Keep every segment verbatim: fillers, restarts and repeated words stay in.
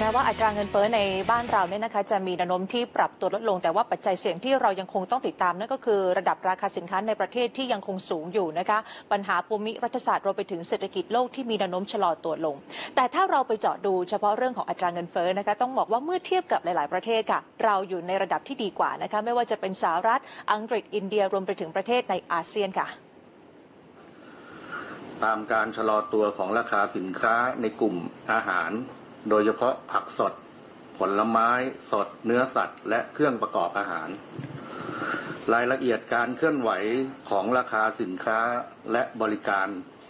แม้ว่าอัตราเงินเฟ้อในบ้านเราเนี่ยนะคะจะมีแนวโน้มที่ปรับตัวลดลงแต่ว่าปัจจัยเสี่ยงที่เรายังคงต้องติดตามนั่นก็คือระดับราคาสินค้าในประเทศที่ยังคงสูงอยู่นะคะปัญหาภูมิรัฐศาสตร์รวมไปถึงเศรษฐกิจโลกที่มีแนวโน้มชะลอตัวลงแต่ถ้าเราไปเจาะดูเฉพาะเรื่องของอัตราเงินเฟ้อนะคะต้องบอกว่าเมื่อเทียบกับหลายๆประเทศค่ะเราอยู่ในระดับที่ดีกว่านะคะไม่ว่าจะเป็นสหรัฐอังกฤษอินเดียรวมไปถึงประเทศในอาเซียนค่ะตามการชะลอตัวของราคาสินค้าในกลุ่มอาหารโดยเฉพาะผักสดผลไม้สดเนื้อสัตว์และเครื่องประกอบอาหารรายละเอียดการเคลื่อนไหวของราคาสินค้าและบริการ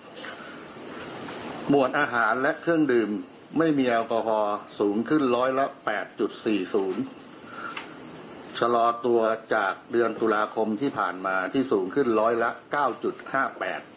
หมวดอาหารและเครื่องดื่มไม่มีแอลกอฮอล์สูงขึ้นร้อยละ แปดจุดสี่ศูนย์ ชะลอตัวจากเดือนตุลาคมที่ผ่านมาที่สูงขึ้นร้อยละ เก้าจุดห้าแปด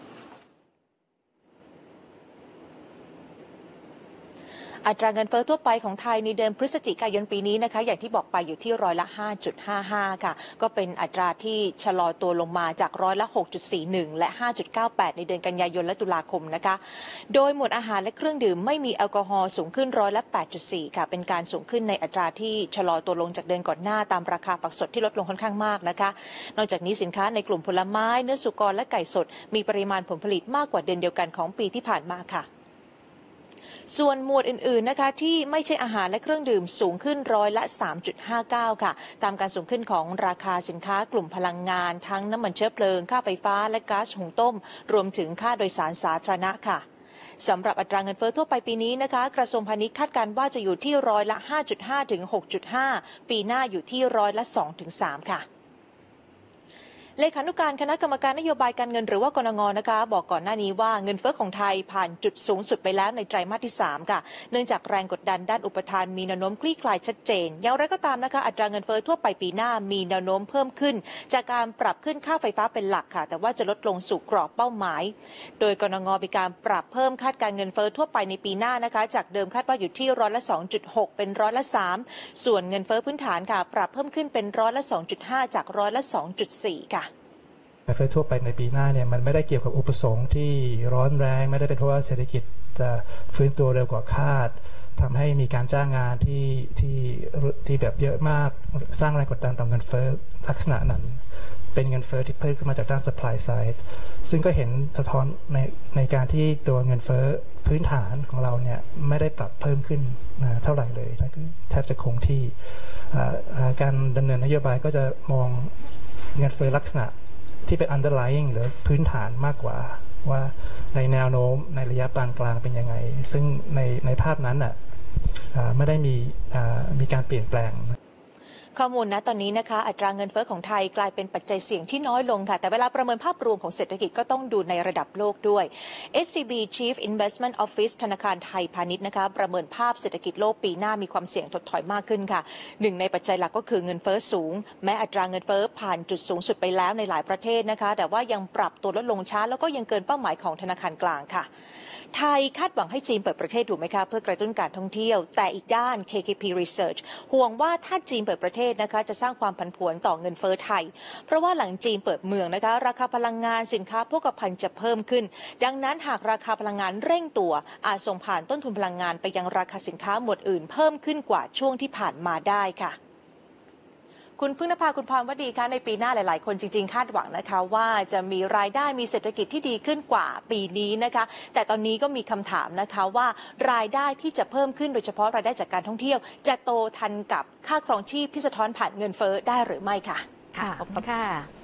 อัตราเงินเฟ้อทั่วไปของไทยในเดือนพฤศจิกายนปีนี้นะคะอย่างที่บอกไปอยู่ที่ร้อยละ ห้าจุดห้าห้า ค่ะก็เป็นอัตราที่ชะลอตัวลงมาจากร้อยละ หกจุดสี่หนึ่ง และ ห้าจุดเก้าแปด ในเดือนกันยายนและตุลาคมนะคะโดยหมวดอาหารและเครื่องดื่มไม่มีแอลกอฮอล์สูงขึ้นร้อยละ แปดจุดสี่ ค่ะเป็นการสูงขึ้นในอัตราที่ชะลอตัวลงจากเดือนก่อนหน้าตามราคาผักสดที่ลดลงค่อนข้างมากนะคะนอกจากนี้สินค้าในกลุ่มผลไม้เนื้อสุกรและไก่สดมีปริมาณผลผลิตมากกว่าเดือนเดียวกันของปีที่ผ่านมาค่ะส่วนหมวดอื่นๆนะคะที่ไม่ใช่อาหารและเครื่องดื่มสูงขึ้นร้อยละ สามจุดห้าเก้า ค่ะตามการสูงขึ้นของราคาสินค้ากลุ่มพลังงานทั้งน้ำมันเชื้อเพลิงค่าไฟฟ้าและก๊าซหุงต้มรวมถึงค่าโดยสารสาธารณะค่ะสำหรับอัตราเงินเฟ้อทั่วไปปีนี้นะคะกระทรวงพาณิชย์คาดการณ์ว่าจะอยู่ที่ร้อยละ ห้าจุดห้า ถึง หกจุดห้า ปีหน้าอยู่ที่ร้อยละ สองถึงสาม ค่ะเลขานุการคณะกรรมการนโยบายการเงินหรือว่ากนง.นะคะบอกก่อนหน้านี้ว่าเงินเฟ้อของไทยผ่านจุดสูงสุดไปแล้วในไตรมาสที่สามค่ะเนื่องจากแรงกดดันด้านอุปทานมีแนวโน้มคลี่คลายชัดเจนอย่างไรก็ตามนะคะอัตราเงินเฟ้อทั่วไปปีหน้ามีแนวโน้มเพิ่มขึ้นจากการปรับขึ้นค่าไฟฟ้าเป็นหลักค่ะแต่ว่าจะลดลงสู่กรอบเป้าหมายโดยกนง.มีการปรับเพิ่มคาดการเงินเฟ้อทั่วไปในปีหน้านะคะจากเดิมคาดว่าอยู่ที่ร้อยละ สองจุดหก เป็นร้อยละ สาม ส่วนเงินเฟ้อพื้นฐานค่ะปรับเพิ่มขึ้นเป็นร้อยละ สองจุดห้า จากร้อยละ สองจุดสี่ ค่ะเงินเฟ้อทั่วไปในปีหน้าเนี่ยมันไม่ได้เกี่ยวกับอุปสงค์ที่ร้อนแรงไม่ได้เป็นเพราะว่าเศรษฐกิจจะฟื้นตัวเร็วกว่าคาดทำให้มีการจ้างงานที่ที่ที่แบบเยอะมากสร้างแรงกดดันต่อเงินเฟ้อลักษณะนั้นเป็นเงินเฟ้อที่เพิ่มขึ้นมาจากด้าน supply side ซึ่งก็เห็นสะท้อนในในการที่ตัวเงินเฟ้อพื้นฐานของเราเนี่ยไม่ได้ปรับเพิ่มขึ้นนะเท่าไหร่เลยนะคือแทบจะคงที่การดำเนินนโยบายก็จะมองเงินเฟ้อลักษณะที่เป็น underlying หรือพื้นฐานมากกว่าว่าในแนวโน้มในระยะปานกลางเป็นยังไงซึ่งในในภาพนั้นอ่ะไม่ได้มีมีการเปลี่ยนแปลงข้อมูลณตอนนี้นะคะอัตราเงินเฟ้อของไทยกลายเป็นปัจจัยเสี่ยงที่น้อยลงค่ะแต่เวลาประเมินภาพรวมของเศรษฐกิจก็ต้องดูในระดับโลกด้วย เอส ซี บี Chief Investment Office ธนาคารไทยพาณิชย์นะคะประเมินภาพเศรษฐกิจโลกปีหน้ามีความเสี่ยงถดถอยมากขึ้นค่ะหนึ่งในปัจจัยหลักก็คือเงินเฟ้อสูงแม้อัตราเงินเฟ้อผ่านจุดสูงสุดไปแล้วในหลายประเทศนะคะแต่ว่ายังปรับตัวลดลงช้าแล้วก็ยังเกินเป้าหมายของธนาคารกลางค่ะไทยคาดหวังให้จีนเปิดประเทศถูกไหมคะเพื่อกระตุ้นการท่องเที่ยวแต่อีกด้าน เค เค พี Research ห่วงว่าถ้าจีนเปิดประเทศนะคะจะสร้างความผันผวนต่อเงินเฟ้อไทยเพราะว่าหลังจีนเปิดเมืองนะคะราคาพลังงานสินค้าโภคภัณฑ์จะเพิ่มขึ้นดังนั้นหากราคาพลังงานเร่งตัวอาจส่งผ่านต้นทุนพลังงานไปยังราคาสินค้าหมวดอื่นเพิ่มขึ้นกว่าช่วงที่ผ่านมาได้ค่ะคุณพึ่งนภาคุณพรวดีคะในปีหน้าหลายๆคนจริงๆคาดหวังนะคะว่าจะมีรายได้มีเศรษฐกิจที่ดีขึ้นกว่าปีนี้นะคะแต่ตอนนี้ก็มีคำถามนะคะว่ารายได้ที่จะเพิ่มขึ้นโดยเฉพาะรายได้จากการท่องเที่ยวจะโตทันกับค่าครองชีพที่สะท้อนผ่านเงินเฟ้อได้หรือไม่ค่ะค่ะขอบคุณค่ะ